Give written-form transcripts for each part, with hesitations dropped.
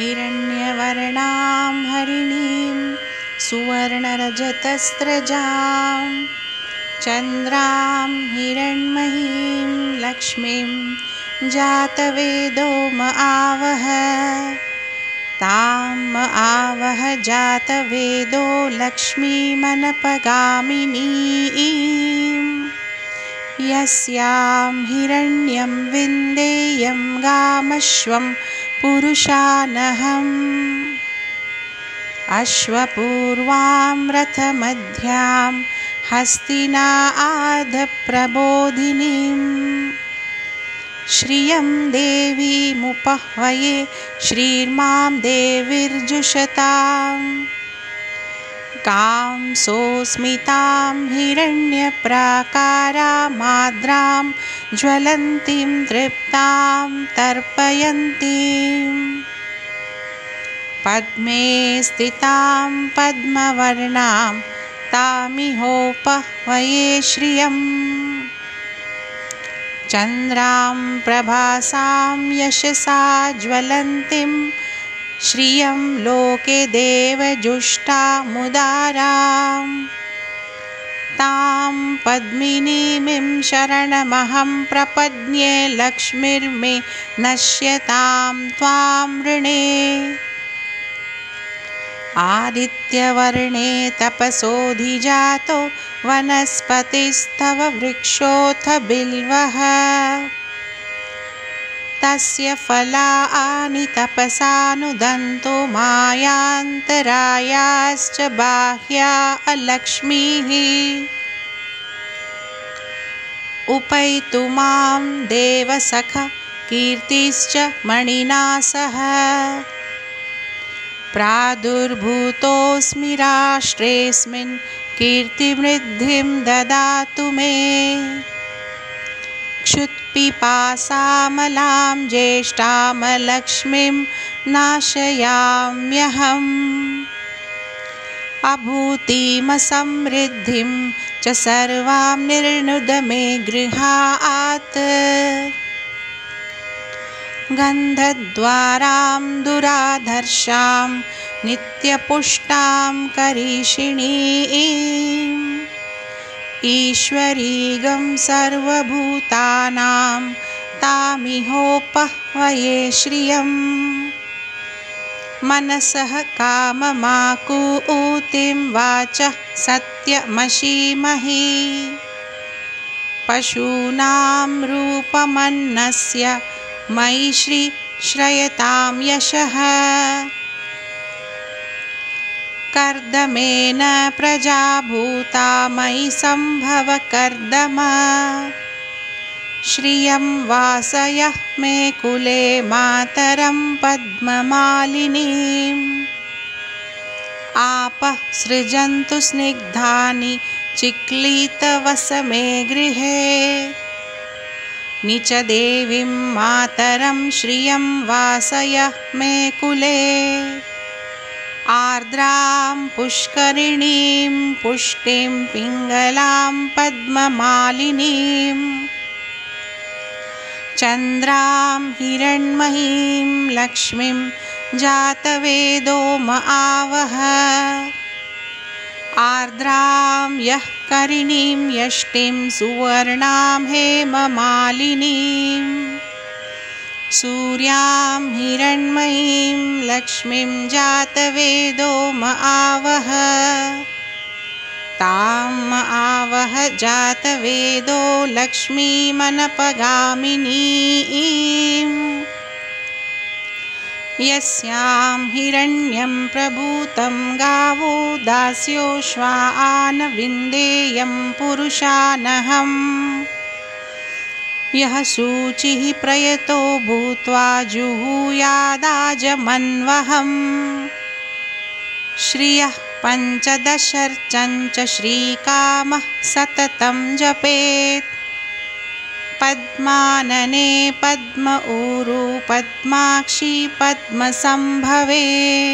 हिरण्यवर्णां हरिणीं सुवर्णरजतस्रजां चन्द्रां हिरण्मयीं लक्ष्मीं जातवेदो म आवह तां म आवह जातवेदो लक्ष्मीमनपगामिनीं यस्यां हिरण्यं विन्देयं गामश्वं पुरुषानहम् अश्वपूर्वां रथमध्यां हस्तिना आधप्रबोधिनीं श्रियं देवीमुपह्वये श्रीर्मां देवीर्जुषताम् कां सोऽस्मितां हिरण्यप्राकारामाद्रां ज्वलन्तीं तृप्तां तर्पयन्तीं पद्मे स्थितां पद्मवर्णां तामिहोपह्वये श्रियम् चन्द्रां प्रभासां यशसा ज्वलन्तीं श्रियं लोके देवजुष्टामुदारां तां पद्मिनीमिं शरणमहं प्रपद्ये लक्ष्मीर्मे नश्यतां त्वां ऋणे आदित्यवर्णे तपसोऽधिजातो वनस्पतिस्तव वृक्षोऽथ बिल्वः तस्य फलानि तपसानुदन्तो मायान्तरायाश्च बाह्या अलक्ष्मीः उपैतु मां देवसख कीर्तिश्च मणिना सह प्रादुर्भूतोऽस्मि राष्ट्रेऽस्मिन् कीर्तिवृद्धिं ददातु मे क्षुत्पिपासामलां ज्येष्ठामलक्ष्मीं नाशयाम्यहम् अभूतिमसमृद्धिं च सर्वां निर्नुद मे गृहात् गन्धद्वारां दुराधर्षां नित्यपुष्टां करीषिणीम् ईश्वरीगं सर्वभूतानां तामिहोपह्वये श्रियम् मनसः काममाकूतिं वाचः सत्यमशीमहि पशूनां रूपमन्नस्य मयि श्रयतां यशः कर्दमेन प्रजा भूता मयि सम्भव कर्दम श्रियं वासयः मे कुले मातरं पद्ममालिनीम् आपः सृजन्तु स्निग्धानि चिक्लितवस मे गृहे निच देवीं मातरं श्रियं वासयः मे कुले आर्द्रां पुष्करिणीं पुष्टिं पिङ्गलां पद्ममालिनीं चन्द्रां हिरण्मयीं लक्ष्मीं जातवेदो म आवह आर्द्रां यः करिणीं यष्टिं सुवर्णां हेममालिनीं सूर्यां हिरण्मयीं लक्ष्मीं जातवेदो म आवह तां म आवह जातवेदो लक्ष्मीमनपगामिनीम् यस्यां हिरण्यं प्रभूतं गावो दास्योश्वान् विन्देयं पुरुषानहम् यः शुचिः प्रयतो भूत्वा जुहूयादाजमन्वहम् श्रियः पञ्चदशर्चञ्च श्रीकामः सततं जपेत् पद्मानने पद्म ऊरु पद्माक्षी पद्मसंभवे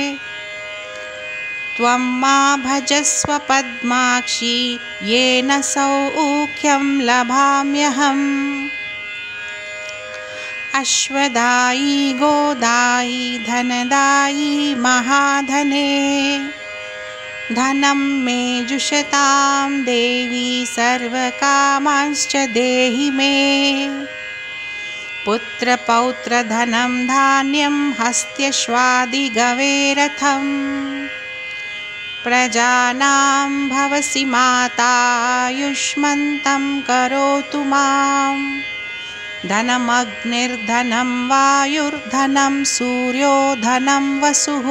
त्वं मा भजस्व पद्माक्षी येन सौख्यं लभाम्यहम् अश्वदायी गोदायी धनदायी महाधने। धनं मे जुषतां देवी सर्वकामांश्च देहि मे। पुत्रपौत्रधनं धान्यं हस्त्यश्वादिगवेरथं। प्रजानां भवसि माता युष्मन्तं करोतु मां। धनमग्निर्धनं वायुर्धनं सूर्यो धनं वसुः।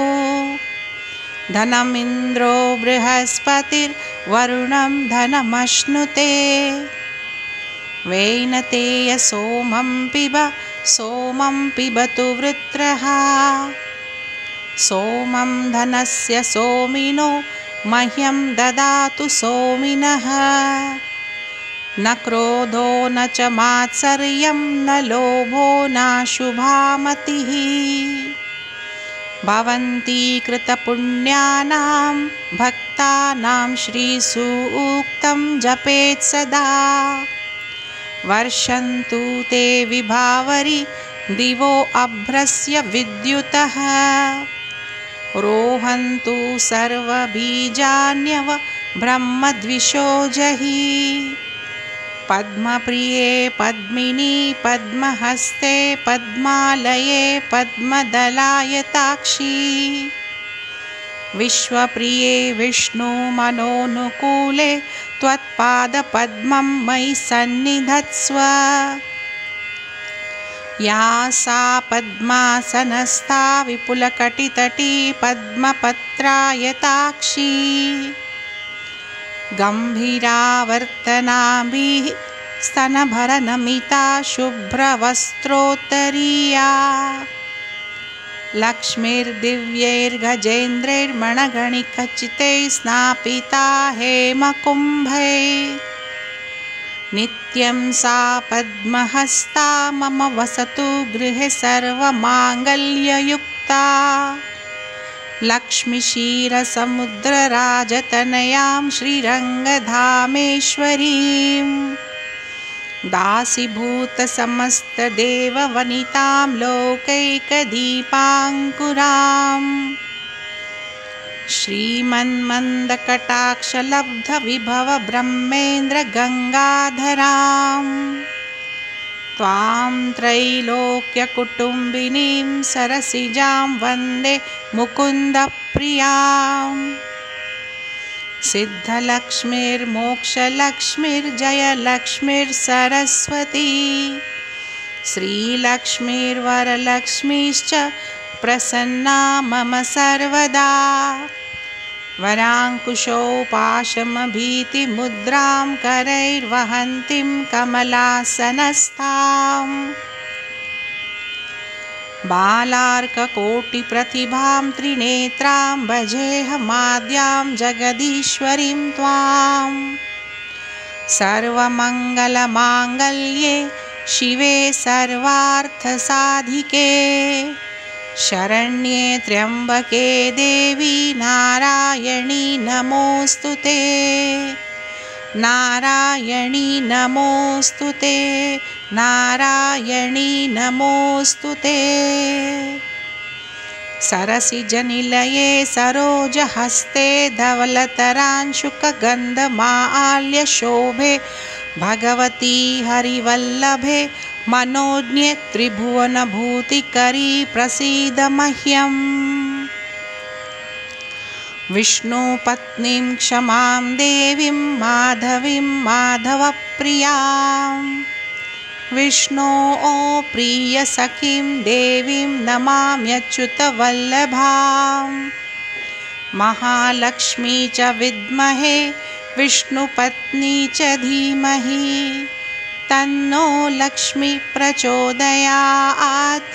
धनमिन्द्रो बृहस्पतिर्वरुणं धनमश्नुते। वैनतेय सोमं पिबतु वृत्रः। सोमं धनस्य सोमिनो मह्यं ददातु सोमिनः। न क्रोधो न च मात्सर्यं न लोभो नाशुभा मतिः। भवन्ति कृतपुण्यानां भक्तानां श्रीसूक्तं जपेत् सदा। वर्षन्तु ते विभावरि दिवो अभ्रस्य विद्युतः। रोहन्तु सर्वबीजान्यव ब्रह्मद्विषो जहि। पद्मप्रिये पद्मिनी पद्महस्ते पद्मालये पद्मदलायताक्षी। विश्वप्रिये विष्णुमनोनुकूले त्वत्पादपद्मं मयि सन्निधत्स्व। या सा पद्मासनस्था विपुलकटितटी पद्मपत्रायताक्षी। गम्भीरावर्तनाभिः स्तनभरनमिता शुभ्रवस्त्रोत्तरीया। लक्ष्मीर्दिव्यैर्गजेन्द्रैर्मणगणिकचितैः स्नापिता हेमकुम्भैः। नित्यं सा पद्महस्ता मम वसतु गृहे सर्वमाङ्गल्ययुक्ता। लक्ष्मीक्षीरसमुद्रराजतनयां श्रीरङ्गधामेश्वरीं। दासीभूतसमस्तदेववनितां लोकैकदीपाङ्कुरां। श्रीमन्मन्दकटाक्षलब्धविभवब्रह्मेन्द्रगङ्गाधरां। त्वां त्रैलोक्यकुटुम्बिनीं सरसिजां वन्दे मुकुन्दप्रियां। सिद्धलक्ष्मीर्मोक्षलक्ष्मीर्जयलक्ष्मीर्सरस्वती। श्रीलक्ष्मीर्वरलक्ष्मीश्च प्रसन्ना मम सर्वदा। वराङ्कुशोपाशमभीतिमुद्रां करैर्वहन्तीं कमलासनस्थाम्। बालार्ककोटिप्रतिभां त्रिनेत्रां भजेऽहमाद्यां जगदीश्वरीं त्वां। सर्वमङ्गलमाङ्गल्ये शिवे सर्वार्थसाधिके। शरण्ये त्र्यम्बके देवी नारायणी नमोऽस्तु ते। नारायणी नमोऽस्तु ते। नारायणी नमोऽस्तु ते। सरसिजनिलये सरोजहस्ते धवलतरांशुकगन्धमाल्यशोभे। भगवती हरिवल्लभे मनोज्ञे त्रिभुवनभूतिकरी प्रसीद मह्यम्। विष्णुपत्नीं क्षमां देवीं माधवीं माधवप्रियां। विष्णोः प्रियसखीं देवीं नमाम्यच्युतवल्लभां। महालक्ष्मी च विद्महे विष्णुपत्नी च धीमहि। तन्नो लक्ष्मी प्रचोदयात्।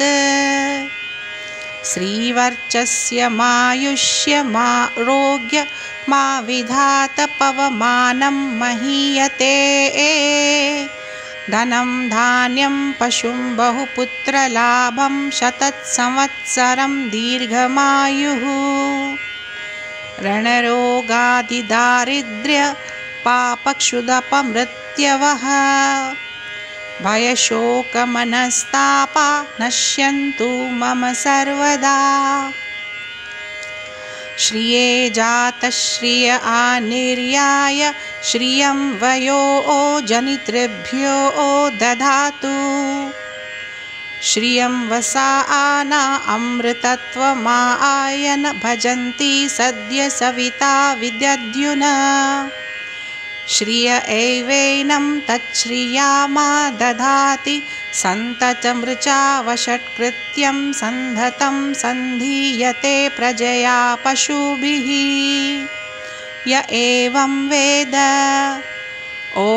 श्रीवर्चस्य मायुष्यमारोग्य मा विधात पवमानं महीयते। धनं धान्यं पशुं बहुपुत्रलाभं शतत्संवत्सरं दीर्घमायुः। रणरोगादिदारिद्र्य पापक्षुदपमृत्यवः। भयशोकमनस्तापा नश्यन्तु मम सर्वदा। श्रिये जातश्रिय आनिर्याय श्रियं वयो जनितृभ्यो दधातु। श्रियं वसा आना अमृतत्वमायन भजन्ति सद्य सविता विदद्युन। श्रिय एवैनं तच्छ्रिया मा दधाति सन्ततमृचा वषट्कृत्यं सन्धतं सन्धीयते प्रजया पशुभिः। य एवं वेद। ॐ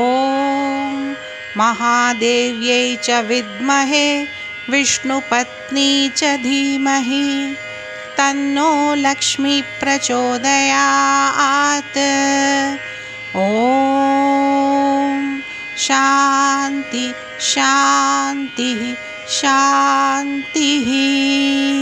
महादेव्यै च विद्महे विष्णुपत्नी च धीमहि तन्नो लक्ष्मी प्रचोदयात्। ॐ शान्ति शान्तिः शान्तिः।